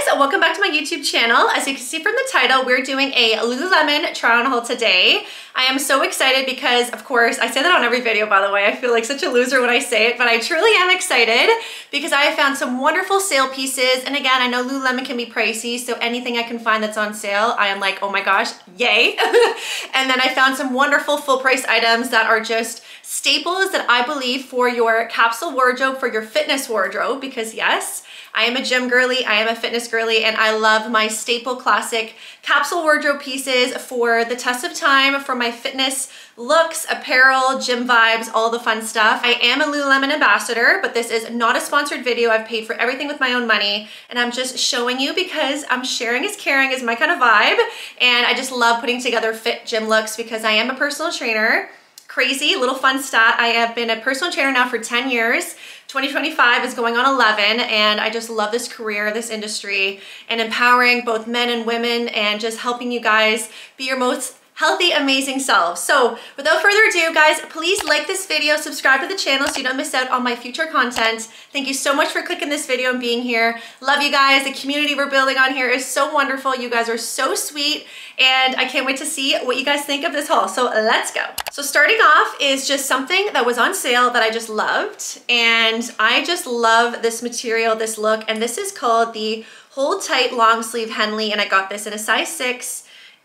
welcome back to my YouTube channel. As you can see from the title, we're doing a Lululemon try on haul today. I am so excited because, of course, I say that on every video, by the way. I feel like such a loser when I say it, but I truly am excited because I have found some wonderful sale pieces. And again, I know Lululemon can be pricey, so anything I can find that's on sale, I am like, oh my gosh, yay. And then I found some wonderful full price items that are just staples that I believe for your capsule wardrobe, for your fitness wardrobe, because yes, I am a gym girly, I am a fitness girly, and I love my staple classic capsule wardrobe pieces for the test of time, for my fitness looks, apparel, gym vibes, all the fun stuff. I am a Lululemon ambassador, but this is not a sponsored video. I've paid for everything with my own money, and I'm just showing you because I'm sharing is caring is my kind of vibe, and I just love putting together fit gym looks because I am a personal trainer. Crazy little fun stat, I have been a personal trainer now for 10 years. 2025 is going on 11, and I just love this career, this industry, and empowering both men and women and just helping you guys be your most healthy, amazing selves. So without further ado, guys, please like this video, subscribe to the channel so you don't miss out on my future content. Thank you so much for clicking this video and being here. Love you guys. The community we're building on here is so wonderful. You guys are so sweet, and I can't wait to see what you guys think of this haul. So let's go. So starting off is just something that was on sale that I just loved, and I just love this material, this look, and this is called the Hold Tight Long Sleeve Henley, and I got this in a size 6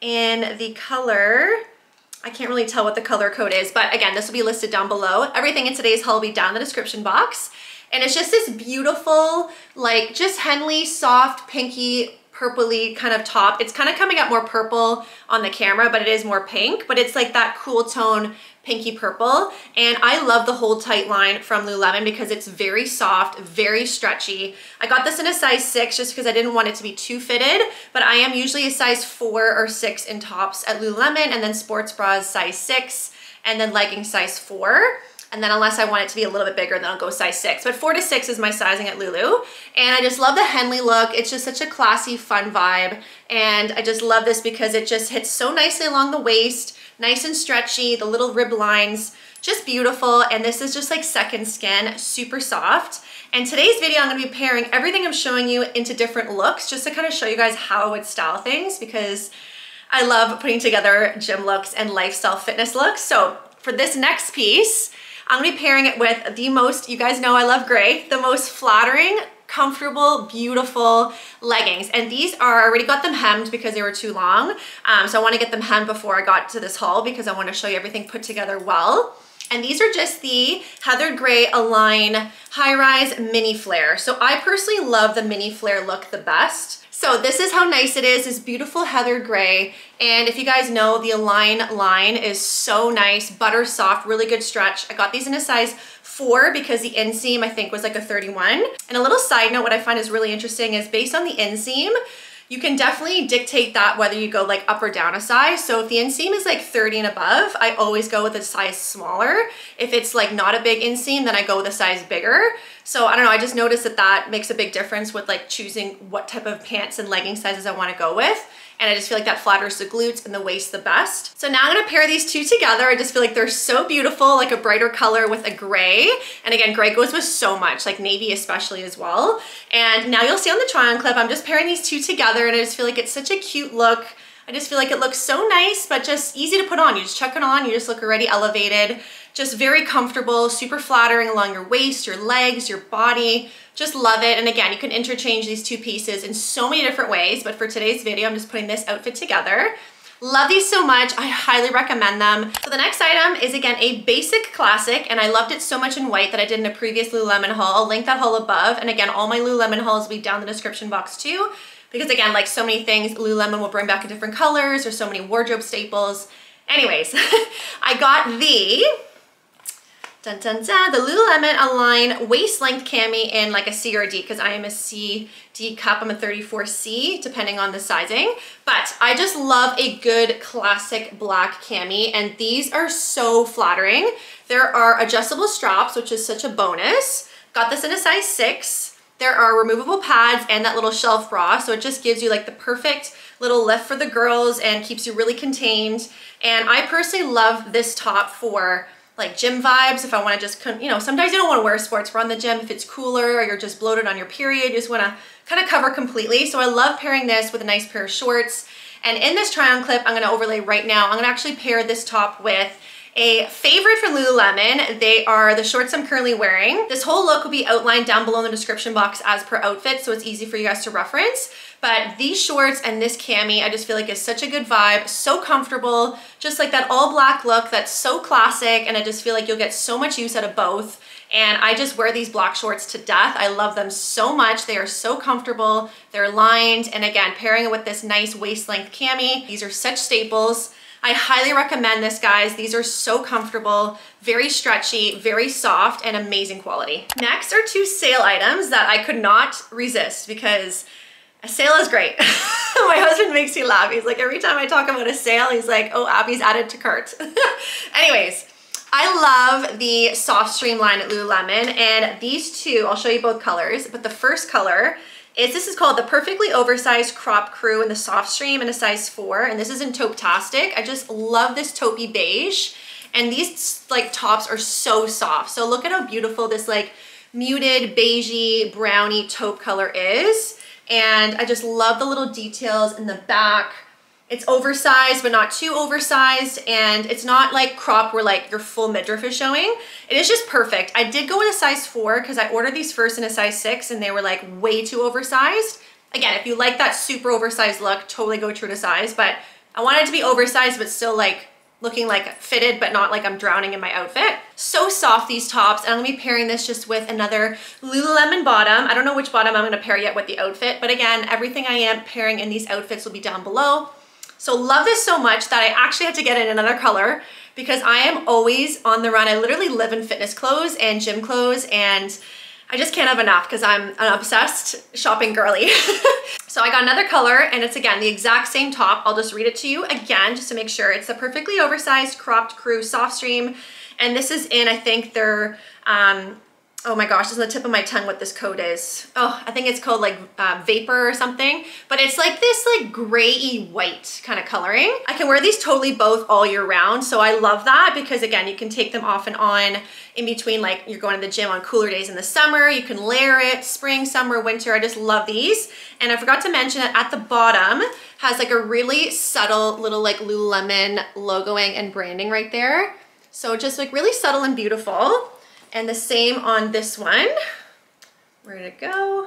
in the color, I can't really tell what the color code is, but again, this will be listed down below. Everything in today's haul will be down in the description box. And it's just this beautiful, like just Henley, soft, pinky, purpley kind of top. It's kind of coming out more purple on the camera, but it is more pink, but it's like that cool tone pinky purple. And I love the Hold Tight line from Lululemon because it's very soft, very stretchy. I got this in a size 6 just because I didn't want it to be too fitted, but I am usually a size 4 or 6 in tops at Lululemon, and then sports bras size 6, and then leggings size 4. And then unless I want it to be a little bit bigger, then I'll go size 6. But 4 to 6 is my sizing at Lulu. And I just love the Henley look. It's just such a classy, fun vibe. And I just love this because it just hits so nicely along the waist, nice and stretchy, the little rib lines, just beautiful. And this is just like second skin, super soft. And today's video, I'm gonna be pairing everything I'm showing you into different looks just to kind of show you guys how I would style things because I love putting together gym looks and lifestyle fitness looks. So for this next piece, I'm gonna be pairing it with the most, you guys know I love gray, the most flattering, comfortable, beautiful leggings. And these are, I already got them hemmed because they were too long. So I wanna get them hemmed before I got to this haul because I wanna show you everything put together well. And these are just the Heather Gray Align High Rise Mini Flare. So I personally love the mini flare look the best. So this is how nice it is, this beautiful heather gray. And if you guys know, the Align line is so nice, butter soft, really good stretch. I got these in a size 4 because the inseam I think was like a 31. And a little side note, what I find is really interesting is based on the inseam, you can definitely dictate that whether you go like up or down a size. So if the inseam is like 30 and above, I always go with a size smaller. If it's like not a big inseam, then I go with a size bigger. So I don't know, I just noticed that that makes a big difference with like choosing what type of pants and legging sizes I want to go with. And I just feel like that flatters the glutes and the waist the best. So now I'm gonna pair these two together. I just feel like they're so beautiful, like a brighter color with a gray. And again, gray goes with so much, like navy especially as well. And now you'll see on the try on clip, I'm just pairing these two together and I just feel like it's such a cute look. I just feel like it looks so nice, but just easy to put on. You just chuck it on, you just look already elevated. Just very comfortable, super flattering along your waist, your legs, your body. Just love it. And again, you can interchange these two pieces in so many different ways, but for today's video, I'm just putting this outfit together. Love these so much. I highly recommend them. So the next item is again a basic classic, and I loved it so much in white that I did in a previous Lululemon haul. I'll link that haul above. And again, all my Lululemon hauls will be down in the description box too, because again, like so many things, Lululemon will bring back in different colors or so many wardrobe staples. Anyways, I got the dun, dun, dun, the Lululemon Align waist length cami in like a C or a D because I am a C, D cup, I'm a 34C depending on the sizing. But I just love a good classic black cami, and these are so flattering. There are adjustable straps, which is such a bonus. Got this in a size 6. There are removable pads and that little shelf bra, so it just gives you like the perfect little lift for the girls and keeps you really contained. And I personally love this top for like gym vibes. If I want to just, you know, sometimes you don't want to wear a sports bra in the gym if it's cooler or you're just bloated on your period. You just want to kind of cover completely. So I love pairing this with a nice pair of shorts. And in this try on clip, I'm going to overlay right now. I'm going to actually pair this top with a favorite from Lululemon. They are the shorts I'm currently wearing. This whole look will be outlined down below in the description box as per outfit, so it's easy for you guys to reference. But these shorts and this cami, I just feel like is such a good vibe, so comfortable, just like that all black look that's so classic, and I just feel like you'll get so much use out of both. And I just wear these black shorts to death. I love them so much. They are so comfortable, they're lined, and again, pairing it with this nice waist length cami, these are such staples. I highly recommend this, guys. These are so comfortable, very stretchy, very soft, and amazing quality. Next are two sale items that I could not resist because a sale is great. My husband makes me laugh. He's like, every time I talk about a sale, he's like, oh, Abby's added to cart. Anyways, I love the Soft Stream line at Lululemon, and these two, I'll show you both colors, but the first color this is called the Perfectly Oversized Crop Crew in the Soft Stream in a size 4, and this is in Taupe-tastic. I just love this taupey beige, and these like tops are so soft. So look at how beautiful this like muted beigey brownie taupe color is, and I just love the little details in the back. It's oversized, but not too oversized, and it's not like crop where like your full midriff is showing. It is just perfect. I did go with a size 4 because I ordered these first in a size 6 and they were like way too oversized. Again, if you like that super oversized look, totally go true to size, but I wanted it to be oversized but still like looking like fitted, but not like I'm drowning in my outfit. So soft, these tops, and I'm gonna be pairing this just with another Lululemon bottom. I don't know which bottom I'm gonna pair yet with the outfit, but again, everything I am pairing in these outfits will be down below. So love this so much that I actually had to get in another color because I am always on the run. I literally live in fitness clothes and gym clothes, and I just can't have enough because I'm an obsessed shopping girly. So I got another color, and it's again the exact same top. I'll just read it to you again just to make sure. It's the Perfectly Oversized Cropped Crew Soft Stream, and this is in, I think their oh my gosh, it's on the tip of my tongue what this code is. Oh, I think it's called like Vapor or something, but it's like this like gray-y white kind of coloring. I can wear these totally both all year round, so I love that because again, you can take them off and on in between, like you're going to the gym on cooler days in the summer. You can layer it, spring, summer, winter. I just love these. And I forgot to mention that at the bottom has like a really subtle little like Lululemon logoing and branding right there. So just like really subtle and beautiful. And the same on this one. Where did it go?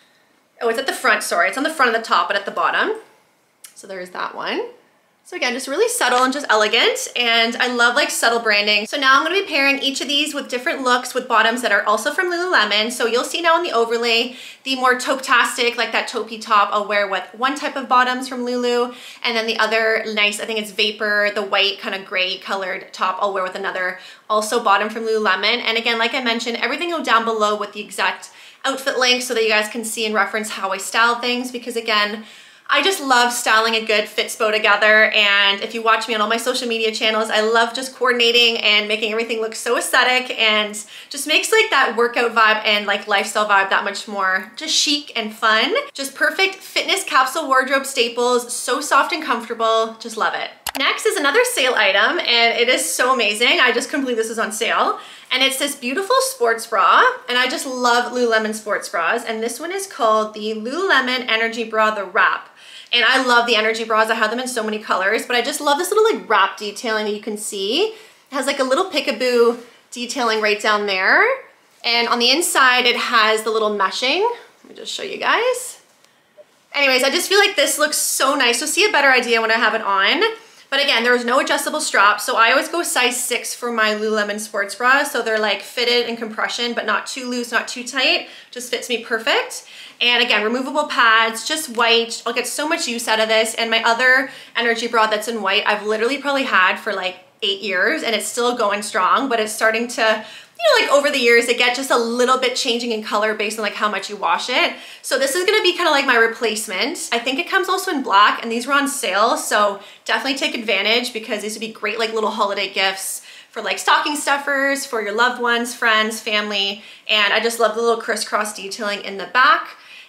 Oh, it's at the front, sorry. It's on the front of the top, but at the bottom. So there's that one. So again, just really subtle and just elegant. And I love like subtle branding. So now I'm gonna be pairing each of these with different looks with bottoms that are also from Lululemon. So you'll see now in the overlay, the more taupe-tastic, like that taupey top, I'll wear with one type of bottoms from Lulu. And then the other nice, I think it's Vapor, the white kind of gray colored top, I'll wear with another also bottom from Lululemon. And again, like I mentioned, everything will down below with the exact outfit link so that you guys can see and reference how I style things, because again, I just love styling a good fitspo together, and if you watch me on all my social media channels, I love just coordinating and making everything look so aesthetic and just makes like that workout vibe and like lifestyle vibe that much more just chic and fun. Just perfect fitness capsule wardrobe staples, so soft and comfortable, just love it. Next is another sale item, and it is so amazing. I just couldn't believe this is on sale. And it's this beautiful sports bra, and I just love Lululemon sports bras, and this one is called the Lululemon Energy Bra The Wrap. And I love the energy bras. I have them in so many colors, but I just love this little like wrap detailing that you can see. It has like a little peekaboo detailing right down there. And on the inside, it has the little meshing. Let me just show you guys. Anyways, I just feel like this looks so nice. You'll see a better idea when I have it on. But again, there is no adjustable strap, so I always go size 6 for my Lululemon sports bras. So they're like fitted in compression, but not too loose, not too tight. Just fits me perfect. And again, removable pads, just white. I'll get so much use out of this. And my other energy bra that's in white, I've literally probably had for like 8 years, and it's still going strong, but it's starting to, you know, like over the years, it gets just a little bit changing in color based on like how much you wash it. So this is gonna be kind of like my replacement. I think it comes also in black, and these were on sale, so definitely take advantage because these would be great like little holiday gifts for like stocking stuffers, for your loved ones, friends, family. And I just love the little crisscross detailing in the back.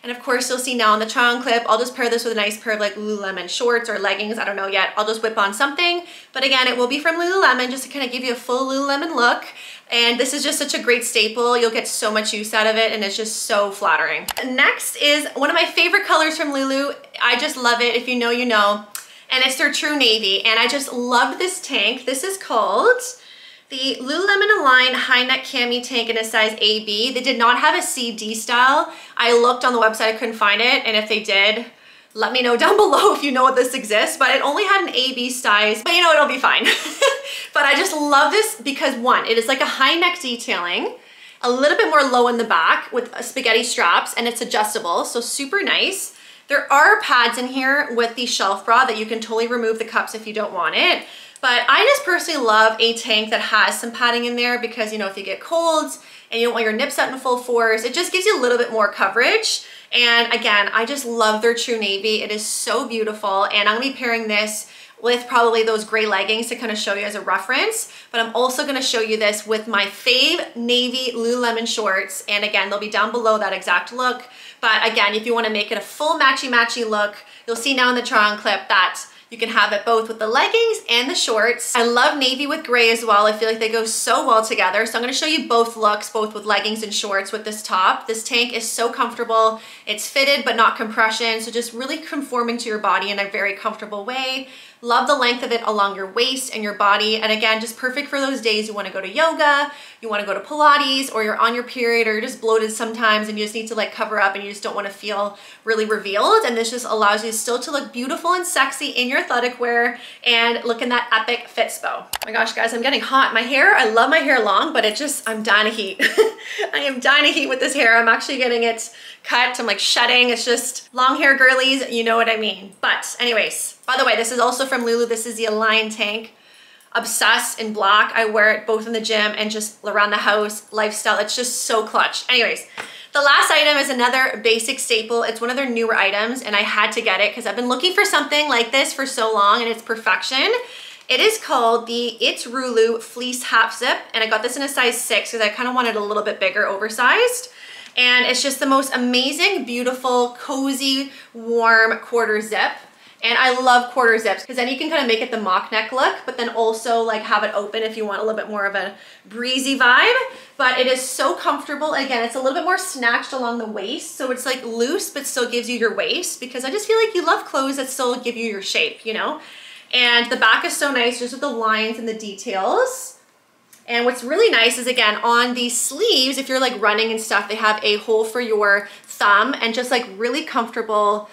And of course, you'll see now on the try on clip, I'll just pair this with a nice pair of like Lululemon shorts or leggings. I don't know yet. I'll just whip on something. But again, it will be from Lululemon just to kind of give you a full Lululemon look. And this is just such a great staple. You'll get so much use out of it and it's just so flattering. Next is one of my favorite colors from Lulu. I just love it. If you know, you know. And it's their True Navy. And I just love this tank. This is called the Lululemon Align High Neck Cami Tank in a size AB. They did not have a CD style. I looked on the website, I couldn't find it. And if they did, let me know down below if you know what this exists. But it only had an AB size, but you know, it'll be fine. But I just love this because one, it is like a high neck detailing, a little bit more low in the back with spaghetti straps, and it's adjustable, so super nice. There are pads in here with the shelf bra that you can totally remove the cups if you don't want it. But I just personally love a tank that has some padding in there because, you know, if you get colds and you don't want your nips out in full force, it just gives you a little bit more coverage. And again, I just love their True Navy. It is so beautiful. And I'm gonna be pairing this with probably those gray leggings to kind of show you as a reference. But I'm also gonna show you this with my fave navy Lululemon shorts. And again, they'll be down below that exact look. But again, if you wanna make it a full matchy-matchy look, you'll see now in the try on clip that you can have it both with the leggings and the shorts. I love navy with gray as well. I feel like they go so well together. So I'm gonna show you both looks, both with leggings and shorts with this top. This tank is so comfortable. It's fitted but not compression, so just really conforming to your body in a very comfortable way. Love the length of it along your waist and your body. And again, just perfect for those days you wanna go to yoga, you wanna go to Pilates, or you're on your period, or you're just bloated sometimes and you just need to like cover up and you just don't wanna feel really revealed. And this just allows you still to look beautiful and sexy in your athletic wear and look in that epic fitspo. Oh my gosh, guys, I'm getting hot. My hair, I love my hair long, but it just, I'm dying of heat. I am dying of heat with this hair. I'm actually getting it cut. I'm like shedding. It's just long hair girlies, you know what I mean. But anyways, by the way, this is also from Lulu. This is the Align tank. Obsessed in black. I wear it both in the gym and just around the house, lifestyle. It's just so clutch. Anyways, the last item is another basic staple. It's one of their newer items and I had to get it because I've been looking for something like this for so long and it's perfection. It is called the It's Rulu Fleece Half Zip, and I got this in a size 6 because I kind of wanted a little bit bigger, oversized. And it's just the most amazing, beautiful, cozy, warm quarter zip. And I love quarter zips because then you can kind of make it the mock neck look, but then also like have it open if you want a little bit more of a breezy vibe. But it is so comfortable. Again, it's a little bit more snatched along the waist. So it's like loose, but still gives you your waist, because I just feel like you love clothes that still give you your shape, you know? And the back is so nice just with the lines and the details. And what's really nice is, again, on these sleeves, if you're like running and stuff, they have a hole for your thumb and just like really comfortable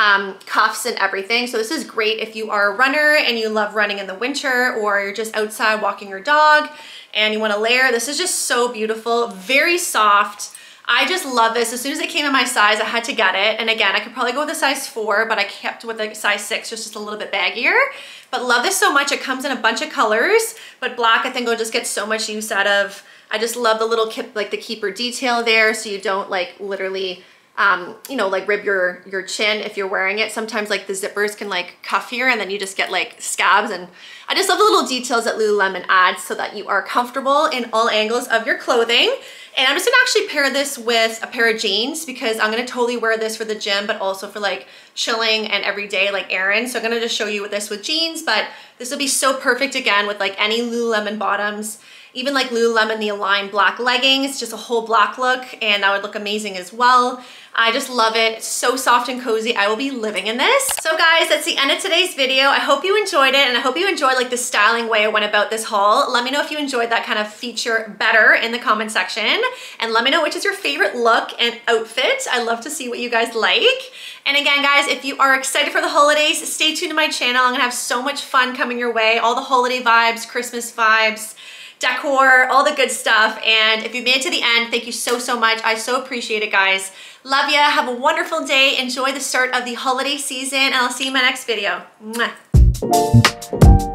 cuffs and everything. So this is great if you are a runner and you love running in the winter, or you're just outside walking your dog and you want to layer. This is just so beautiful, very soft. I just love this. As soon as it came in my size, I had to get it. And again, I could probably go with a size 4, but I kept with a size 6, just a little bit baggier. But love this so much. It comes in a bunch of colors, but black I think will just get so much use out of. I just love the little like the keeper detail there, so you don't like literally you know, like rib your chin if you're wearing it. Sometimes like the zippers can like cuff here and then you just get like scabs. And I just love the little details that Lululemon adds so that you are comfortable in all angles of your clothing. And I'm just gonna actually pair this with a pair of jeans because I'm gonna totally wear this for the gym, but also for like chilling and everyday like errands. So I'm gonna just show you this with jeans, but this will be so perfect again with like any Lululemon bottoms. Even like Lululemon, the Align black leggings, just a whole black look, and that would look amazing as well. I just love it. It's so soft and cozy. I will be living in this. So guys, that's the end of today's video. I hope you enjoyed it, and I hope you enjoyed like the styling way I went about this haul. Let me know if you enjoyed that kind of feature better in the comment section, and let me know which is your favorite look and outfit. I love to see what you guys like. And again, guys, if you are excited for the holidays, stay tuned to my channel. I'm gonna have so much fun coming your way. All the holiday vibes, Christmas vibes, decor, all the good stuff. And if you made it to the end, thank you so, so much. I so appreciate it, guys. Love ya. Have a wonderful day. Enjoy the start of the holiday season, and I'll see you in my next video. Mwah.